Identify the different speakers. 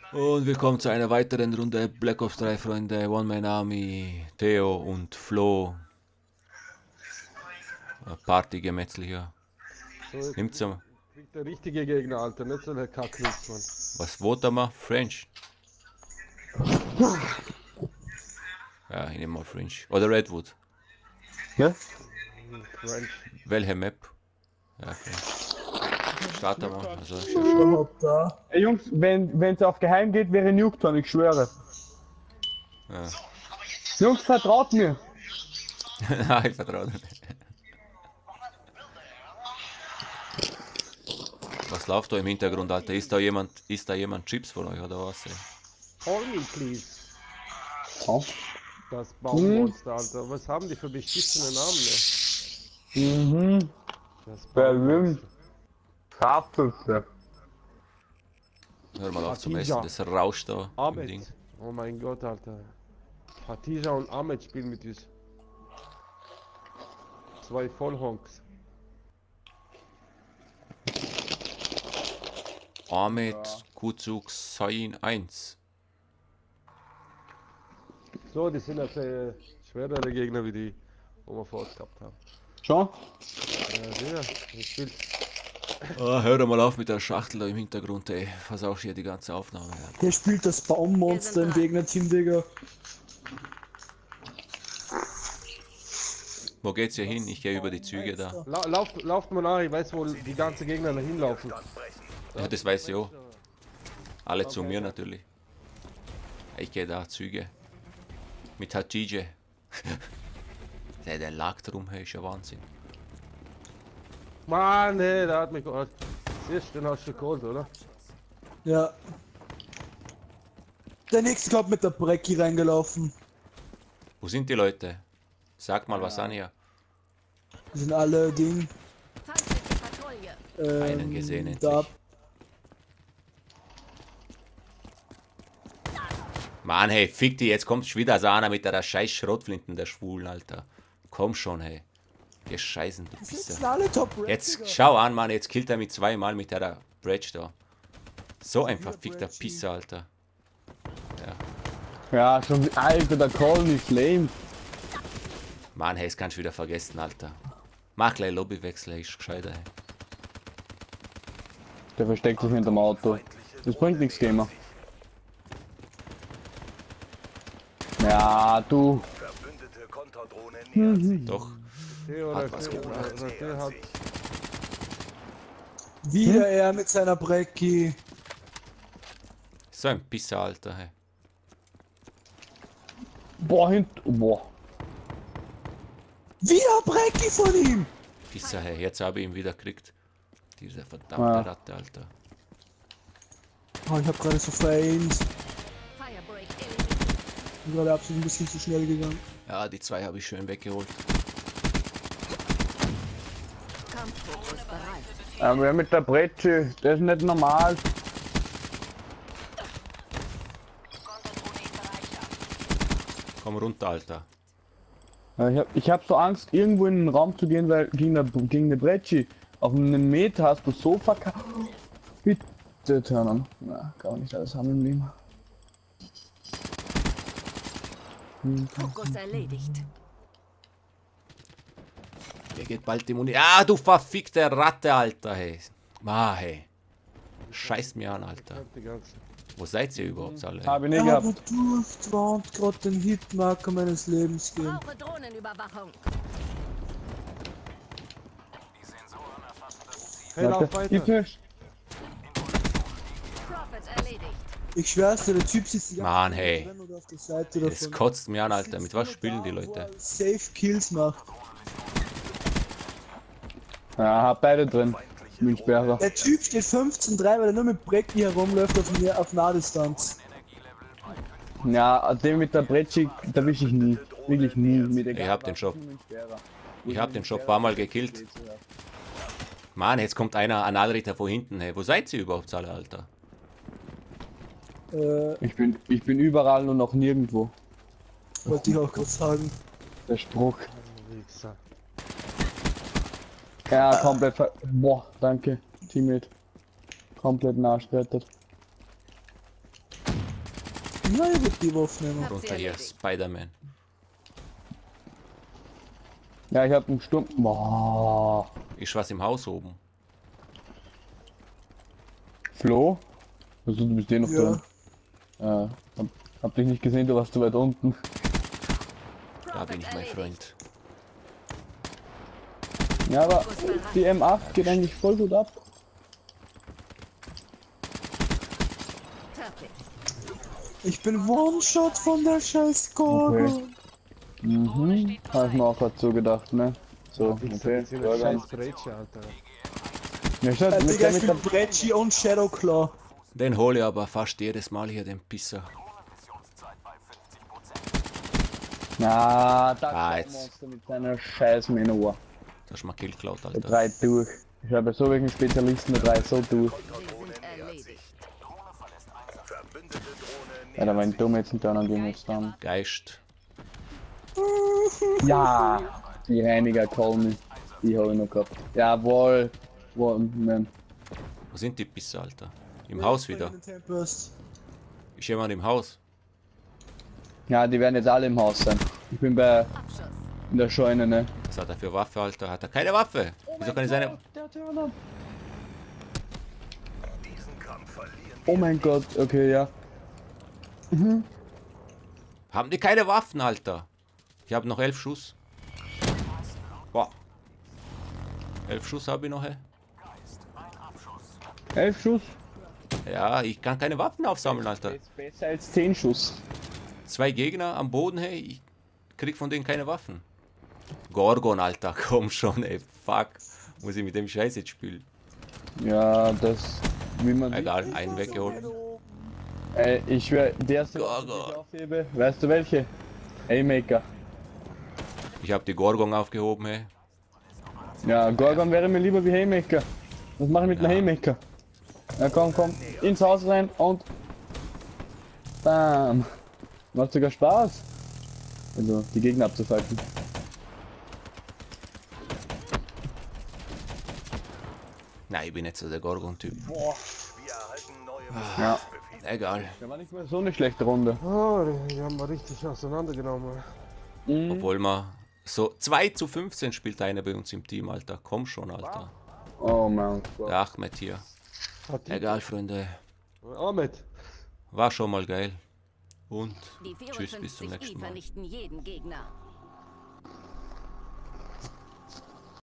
Speaker 1: Und willkommen zu einer weiteren Runde Black Ops 3, Freunde. One-Man Army, Theo und Flo. Partygemetzel hier.
Speaker 2: So, jetzt
Speaker 1: Nimmt's mal.
Speaker 2: kriegt der richtige Gegner, Alter, nicht so der Kacknitz, Mann.
Speaker 1: Was voten wir? French? Ja, ich nehme mal French. Oder Redwood.
Speaker 3: Ja?
Speaker 2: French.
Speaker 1: Welche Map? Ja, French. Starten wir. Also,
Speaker 3: Überhaupt da. Ey Jungs, wenn es auf geheim geht, wäre Nuketown, ich schwöre.
Speaker 1: ja.
Speaker 3: Jungs, vertraut mir.
Speaker 1: Nein, ich vertraue nicht. Was läuft da im Hintergrund, Alter? Ist da jemand Chips von euch oder was? Ey?
Speaker 2: Call me, please.
Speaker 3: Oh.
Speaker 2: Das Baummonster, Alter. Was haben die für beschissene Namen, ne?
Speaker 3: Mhm.
Speaker 2: Das
Speaker 3: Berlin. Schaffüchse.
Speaker 1: Hör mal auf zum
Speaker 2: Hatija.
Speaker 1: Essen, das rauscht da im Ding.
Speaker 2: Ahmed. Oh mein Gott, Alter. Hatija und Ahmed spielen mit uns. Zwei Vollhonks.
Speaker 1: Ahmed Kuzuk Sain 1.
Speaker 2: So, die sind also schwerere Gegner wie die, wo wir vorher gehabt haben.
Speaker 3: Schon?
Speaker 2: Ja, ich spiel.
Speaker 1: Oh, hör doch mal auf mit der Schachtel da im Hintergrund, ey. Versausch hier die ganze Aufnahme.
Speaker 4: Der spielt das Baummonster im Gegnerteam, Digga.
Speaker 1: Wo geht's hier hin? Ich gehe über die Züge da.
Speaker 2: Lauft mal nach, ich weiß, wo die ganzen Gegner da hinlaufen.
Speaker 1: Ja, das weiß ich auch. Alle zu mir natürlich. Ich gehe da, Züge. Mit Hatije. Der lag drum, hey, ist ja Wahnsinn.
Speaker 2: Mann, nee, der hat mich geholt. Siehst du, den hast du geholt, oder?
Speaker 4: Ja. Der nächste kommt mit der Brecki reingelaufen.
Speaker 1: Wo sind die Leute? Sag mal was an hier.
Speaker 4: Die sind alle Ding.
Speaker 1: Einen gesehen endlich.
Speaker 4: Da.
Speaker 1: Mann, hey, fick die, jetzt kommt schon wieder so einer mit der scheiß Schrotflinten, der Schwulen, Alter. Komm schon, hey. Ihr Scheißen, du
Speaker 4: Die sitzen
Speaker 1: Pisser.
Speaker 4: alle top Red,
Speaker 1: Jetzt
Speaker 4: Digga.
Speaker 1: schau an, Mann, jetzt killt er mich zweimal mit der Bridge da. So ein verfickter
Speaker 4: Bridge.
Speaker 1: Pisser, Alter.
Speaker 3: Ja, schon. Alter, der Call me Flame.
Speaker 1: Mann, hey, das kannst du wieder vergessen, Alter. Mach gleich Lobbywechsel, ist gescheiter, hey.
Speaker 3: Der versteckt sich hinterm Auto. Das bringt nichts, Gamer. Ja, du.
Speaker 5: Verbündete Konterdrohne nähert sich.
Speaker 1: Doch.
Speaker 2: Der
Speaker 1: Hat was gebracht.
Speaker 2: der hat.
Speaker 4: Wieder er mit seiner Brecki.
Speaker 1: So ein Pisser, Alter, hey.
Speaker 3: Boah, Boah.
Speaker 4: Wieder Brecki von ihm.
Speaker 1: Pisser, hey. Jetzt habe ich ihn wieder gekriegt. Diese verdammte
Speaker 3: Ah.
Speaker 1: Ratte, Alter.
Speaker 4: Oh, ich hab gerade so vereint. Ich bin gerade absolut ein bisschen zu schnell gegangen.
Speaker 1: Ja, die zwei habe ich schön weggeholt.
Speaker 3: Wer mit der Bretsche, das ist nicht normal.
Speaker 1: Komm runter, Alter.
Speaker 3: Ja, ich hab so Angst, irgendwo in den Raum zu gehen, weil gegen eine Bretsche auf einen Meter hast du so verkackt. Bitte, Turnen. Na, kann man nicht alles haben im Leben.
Speaker 6: Fokus erledigt.
Speaker 1: Hier geht bald die Muni. Ah, du verfickte Ratte, Alter, hey. Ma, hey. Scheiß mir an, Alter.
Speaker 2: Die ganze.
Speaker 1: Wo seid ihr überhaupt alle?
Speaker 3: Habe ich nicht
Speaker 4: Ja,
Speaker 3: gehabt.
Speaker 4: wodurch warnt gerade den Hitmarker meines Lebens geben.
Speaker 6: Brauche Drohnenüberwachung.
Speaker 2: Hey, lauf
Speaker 3: Gib
Speaker 2: weiter.
Speaker 3: mir.
Speaker 6: Prophet erledigt.
Speaker 4: Ich schwör's dir, der Typ sitzt die
Speaker 1: Mann,
Speaker 4: Zeit
Speaker 1: hey.
Speaker 4: drin oder auf der Seite
Speaker 1: Das
Speaker 4: davon.
Speaker 1: kotzt mir an, Alter.
Speaker 4: Sitzt
Speaker 1: Mit was
Speaker 4: nur
Speaker 1: spielen die
Speaker 4: da, wo
Speaker 1: Leute?
Speaker 4: er Safe Kills macht.
Speaker 3: Ja, hab beide drin. Milchbeere.
Speaker 4: Der Typ steht 15-3, weil er nur mit Brecki herumläuft auf Nahdistanz.
Speaker 3: Ja, den mit der Bretsche, da wisch ich nie. Wirklich nie. Mit der
Speaker 1: Ich hab den Shop. Ich hab den Shop ein paar Mal gekillt. Mann, jetzt kommt einer, ein Allritter von hinten, hey. Wo seid ihr überhaupt alle, Alter?
Speaker 3: Ich bin überall und noch nirgendwo.
Speaker 4: Wollte ich auch kurz sagen.
Speaker 3: Der Spruch.
Speaker 2: Wichser.
Speaker 3: Ja, komplett Boah, danke. Teammate. Komplett nachgerettet.
Speaker 4: Ja, ich würde die Waffe nehmen.
Speaker 6: Hab sie
Speaker 1: Runter hier,
Speaker 6: erledigt.
Speaker 1: Spider-Man.
Speaker 3: Ja, ich hab einen Sturm. Boah.
Speaker 1: Ist was im Haus oben.
Speaker 3: Flo? Also, du bist eh noch
Speaker 4: Ja.
Speaker 3: drin. Hab dich nicht gesehen, du warst zu weit unten.
Speaker 1: Da bin ich, mein Freund.
Speaker 3: Ja, aber die M8 geht eigentlich voll gut ab.
Speaker 6: Fertig.
Speaker 4: Ich bin One-Shot von der scheiß Gorgo.
Speaker 3: Okay. Mhm. Hab ich mir auch grad so gedacht, ne? So,
Speaker 2: Die
Speaker 3: okay.
Speaker 2: sind
Speaker 3: Ja,
Speaker 2: eine
Speaker 3: ganz-
Speaker 2: scheiß Bretsche, Alter.
Speaker 3: Ja, schaut, mit
Speaker 4: Digga,
Speaker 3: der
Speaker 4: ich
Speaker 3: mit
Speaker 4: bin
Speaker 3: der
Speaker 4: Brecci und Shadowclaw.
Speaker 1: Den hole ich aber fast jedes Mal hier, den Pisser.
Speaker 3: Na, da
Speaker 1: Ah,
Speaker 3: kommt
Speaker 1: jetzt.
Speaker 3: Monster mit seiner scheiß Manowar.
Speaker 1: Das ist mal Kill geklaut,
Speaker 3: Der
Speaker 1: Alter.
Speaker 3: 3 durch. Ich habe so welchen Spezialisten der 3 so durch.
Speaker 6: Sie sind erledigt.
Speaker 5: Verbündete Drohne
Speaker 3: Ja, da war ein dumm jetzt und dann an dem jetzt dann.
Speaker 1: Geist.
Speaker 3: Ja, die Reiniger Colony. Die habe ich noch gehabt. Jawohl. Wo, nein.
Speaker 1: Wo sind die Pisser, Alter? Im Haus wieder. Ist jemand im Haus?
Speaker 3: Ja, die werden jetzt alle im Haus sein. Ich bin bei
Speaker 6: Abschuss.
Speaker 3: in der Scheune, ne?
Speaker 1: Was hat er für Waffe, Alter? Hat er keine Waffe? Wieso kann ich seine...
Speaker 5: diesen Kampf verlieren.
Speaker 3: Oh mein Gott, okay, ja.
Speaker 1: Haben die keine Waffen, Alter? Ich habe noch 11 Schuss. Boah. 11 Schuss habe ich noch, ey.
Speaker 3: 11 Schuss.
Speaker 1: Ja, ich kann keine Waffen aufsammeln, Alter.
Speaker 3: Ist besser als 10 Schuss.
Speaker 1: 2 Gegner am Boden, hey. Ich krieg von denen keine Waffen. Gorgon, Alter, komm schon, ey. Fuck. Muss ich mit dem Scheiß jetzt spielen?
Speaker 3: Ja, das. Wie man.
Speaker 1: Egal, einen weggeholt.
Speaker 3: Ey, ich wär. Der erste, was ich
Speaker 1: Gorgon.
Speaker 3: aufhebe. Weißt du welche? Haymaker.
Speaker 1: Ich habe die Gorgon aufgehoben, hey.
Speaker 3: Ja, Gorgon wäre mir lieber wie Haymaker. Was mache ich mit einem Haymaker? Ja, komm, komm. Ins Haus rein und. Bam. Macht sogar Spaß. Also, die Gegner abzufalten.
Speaker 1: Nein, ich bin nicht so der Gorgon-Typ.
Speaker 5: Wir erhalten neue
Speaker 3: Ja.
Speaker 1: Egal.
Speaker 3: Der war nicht mal so eine schlechte Runde.
Speaker 2: Oh, die haben wir richtig auseinandergenommen.
Speaker 1: Obwohl man so 2:15 spielt einer bei uns im Team, Alter. Komm schon, Alter.
Speaker 3: Oh mein Gott.
Speaker 1: Der Ahmed hier.
Speaker 2: Hat die
Speaker 1: Egal, Freunde.
Speaker 2: Ahmed.
Speaker 1: War schon mal geil. Und
Speaker 6: Die
Speaker 1: tschüss, bis zum
Speaker 6: 54
Speaker 1: nächsten
Speaker 6: I
Speaker 1: Mal.
Speaker 6: vernichten jeden Gegner.